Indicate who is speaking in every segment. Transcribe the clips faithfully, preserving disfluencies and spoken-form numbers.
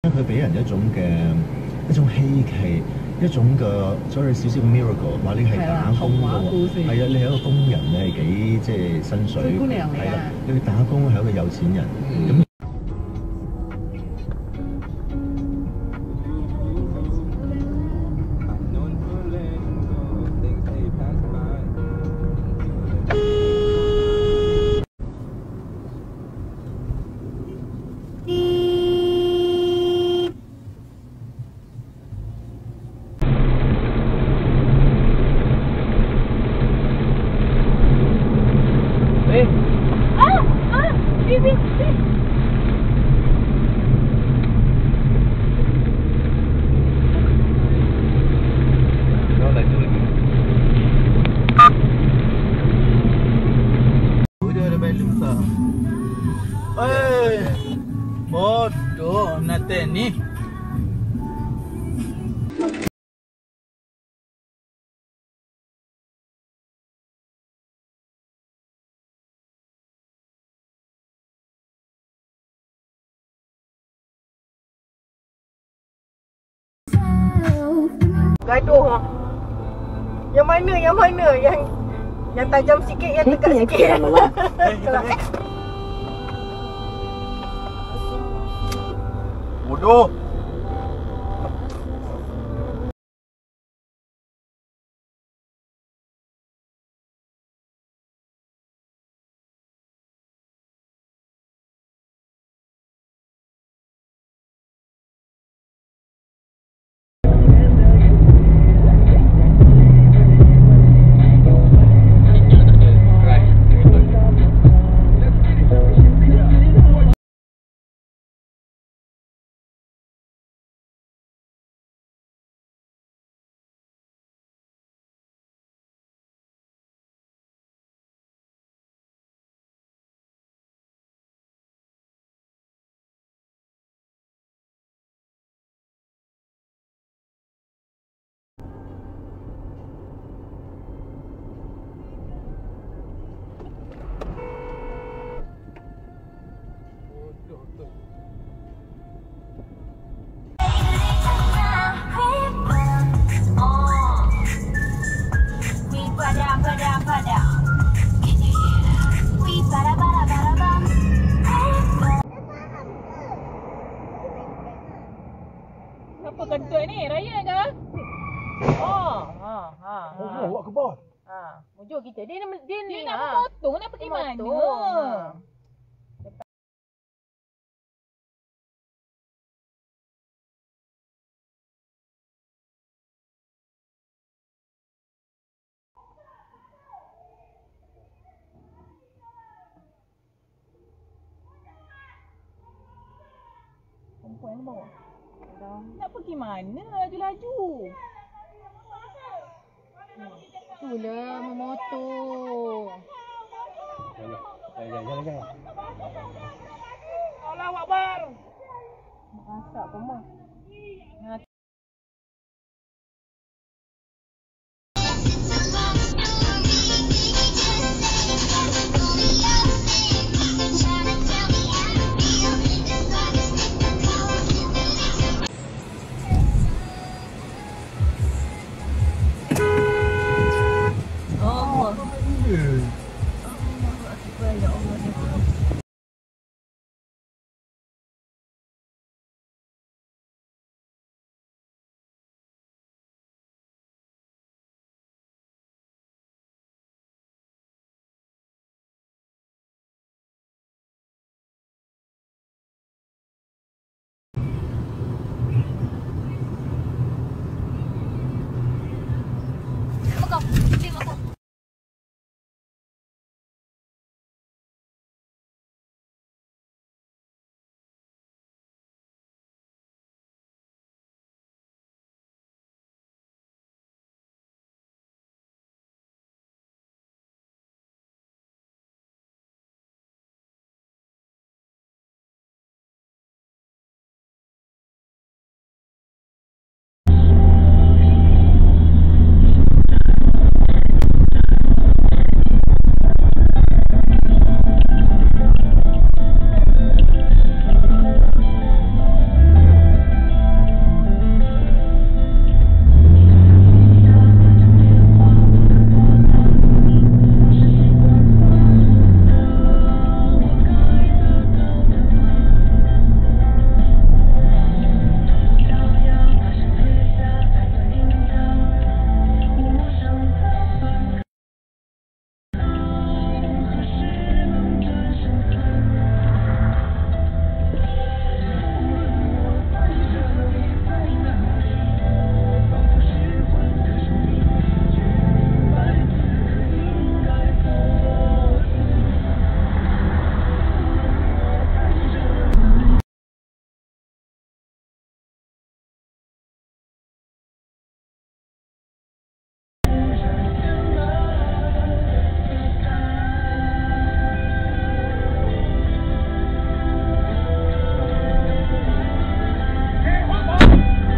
Speaker 1: 佢俾人一種嘅一種希冀，一種嘅所謂少少 miracle， 話你係打工嘅喎，係啊，你係一個工人，你係幾即係薪水，係啦，你去打工係一個有錢人，咁。
Speaker 2: Eh, bodoh nanti ni.
Speaker 3: Gaduh. Yang mana? Yang mana? Yang yang tajam sikit, yang dekat sikit.
Speaker 2: Bodoh.
Speaker 3: Apa kentut ni? Raya ke? Oh, ha, ha.
Speaker 2: Oh, awak ke bos?
Speaker 3: Ha, mujur kita. Dia dia, dia ni.
Speaker 4: Dia nak
Speaker 3: ha.
Speaker 4: memotong, nak pergi mana?
Speaker 3: Memotong.
Speaker 4: Perempuan ni bawa. Nak pergi mana? Laju-laju. Itulah memotor.
Speaker 2: Jangan, jangan, jangan, jangan.
Speaker 3: Allahu Akbar.
Speaker 4: Masak apa mah?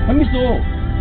Speaker 2: 还没熟。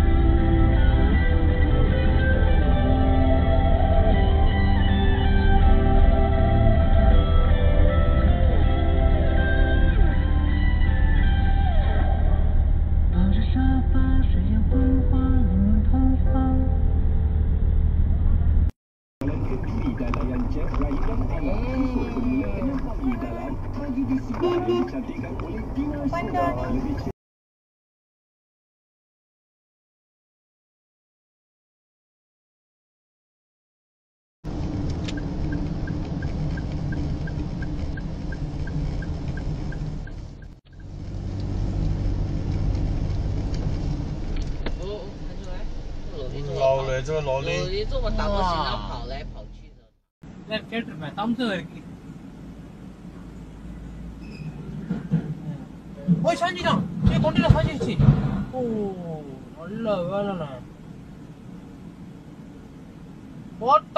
Speaker 5: 老了，这个老了。
Speaker 6: 你这么大不行了，跑来跑去的。
Speaker 2: 那开始买当这个。어이 산지장 저기 건드려 사실지 오 올라가라나 왔다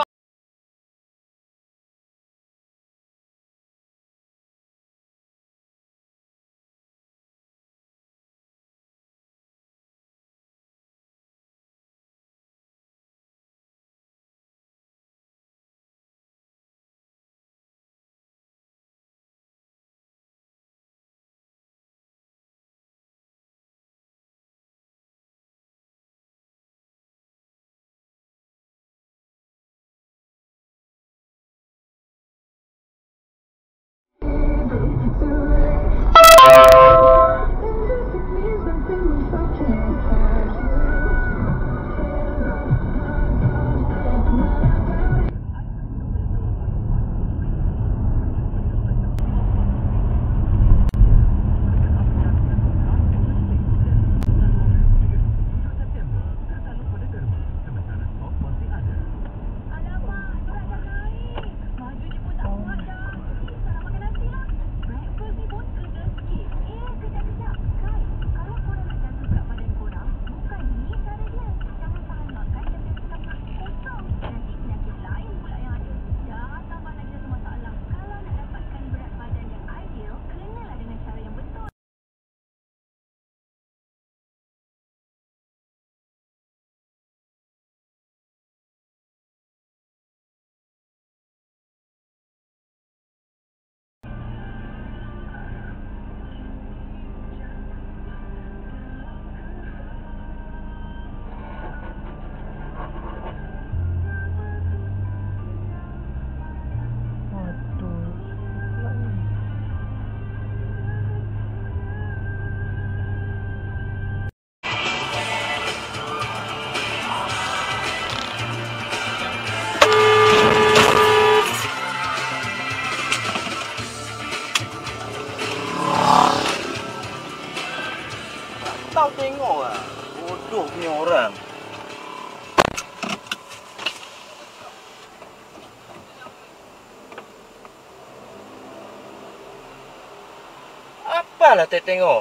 Speaker 5: Tahu tengok ah. Bodoh punya orang. Apalah tak tengok?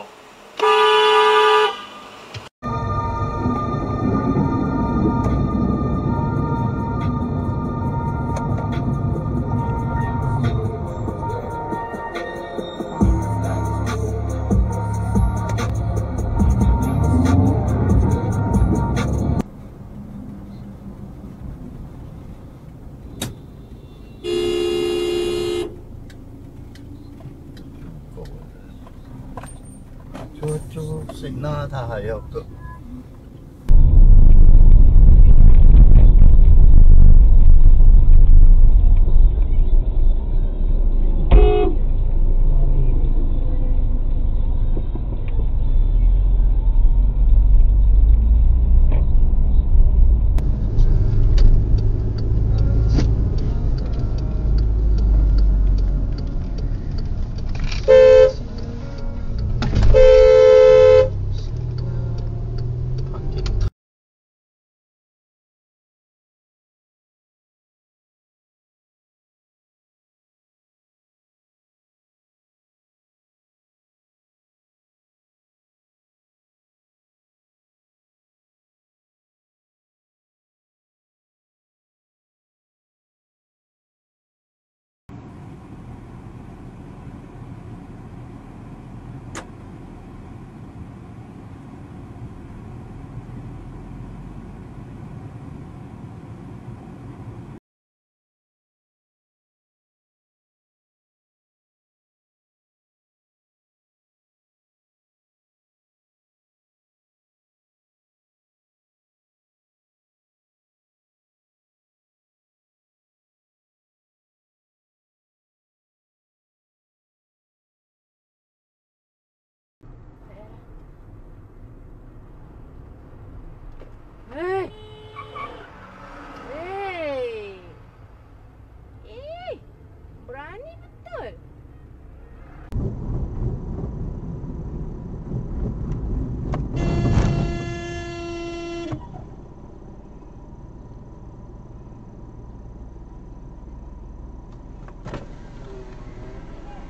Speaker 5: Cucu signal 它还要个。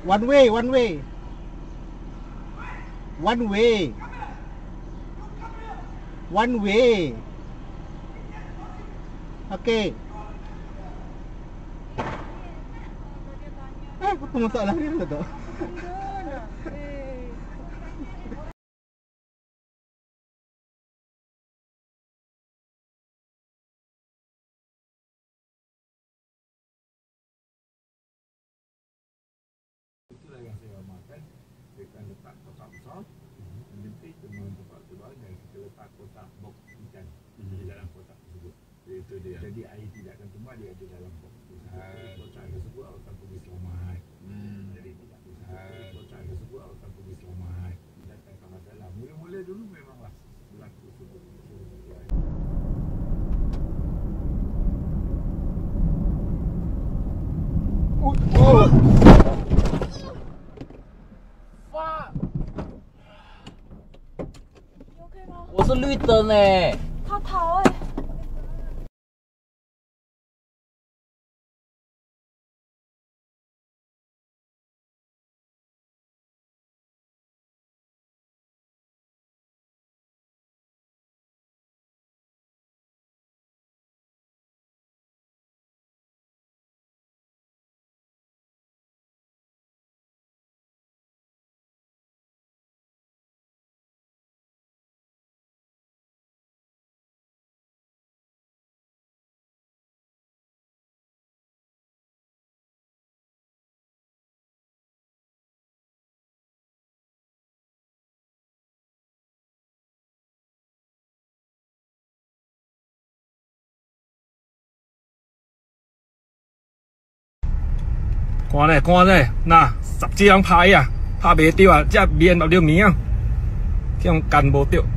Speaker 7: One way, one way. One way. One way. Okay. Eh, apa masalah ni tu?
Speaker 8: Itulah yang saya amalkan. Saya akan letak kotak besar, menjepit dengan tempat tebal dan kita letak kotak box ikan di dalam kotak tersebut. Itu dia. Jadi air tidak akan tumbah, dia ada dalam box tersebut. Kotak tersebut akan pergi selamat. Hmm. Jadi tidak usah. Kotak tersebut akan pergi selamat. Datangkan masalah. Mula-mula dulu memanglah berlaku seperti itu.
Speaker 7: Oh.
Speaker 6: 我是绿灯哎。
Speaker 4: 他逃哎。
Speaker 9: 看咧看咧，嗱十几张牌啊，拍袂着啊，只面目了面啊，这样干无着。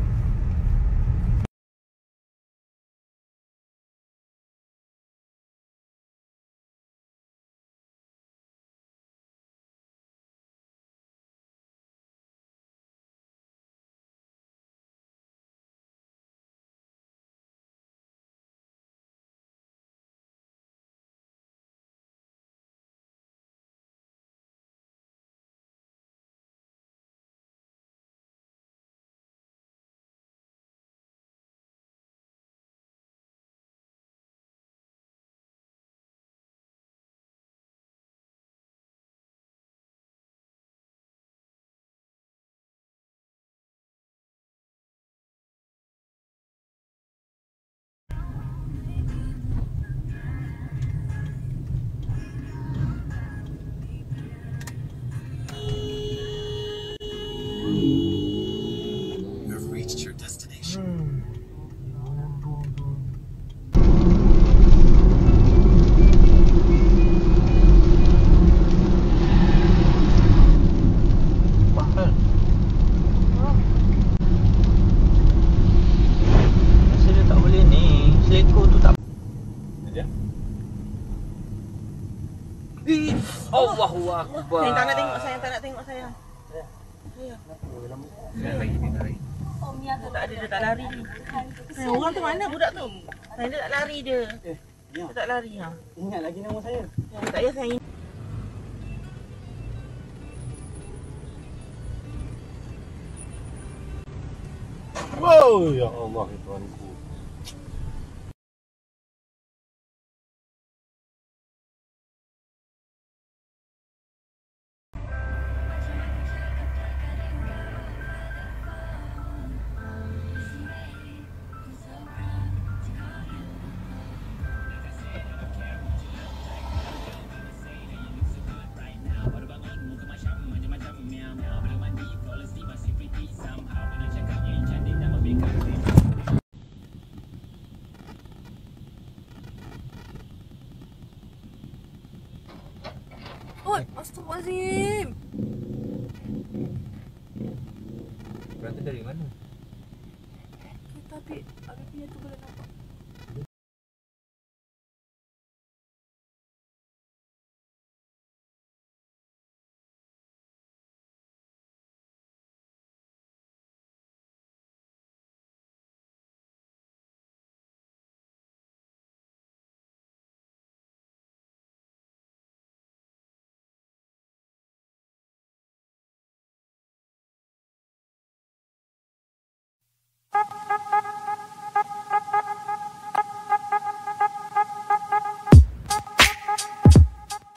Speaker 6: Allahu Akbar.
Speaker 3: Yang tak nak tengok saya, tak nak tengok saya.
Speaker 4: Oh, Mia tu
Speaker 3: Tak ada, dia tak lari. Eh, orang tu mana budak tu? Saya dia tak lari dia. Dia tak lari ha.
Speaker 7: Ingat lagi nama saya.
Speaker 3: Tak payah saya.
Speaker 7: Wow, ya Allah Tuhanku.
Speaker 4: Oi, astagfirullahaladzim.
Speaker 1: Berata dari mana?
Speaker 4: Kereta api, api punya tu boleh nampak.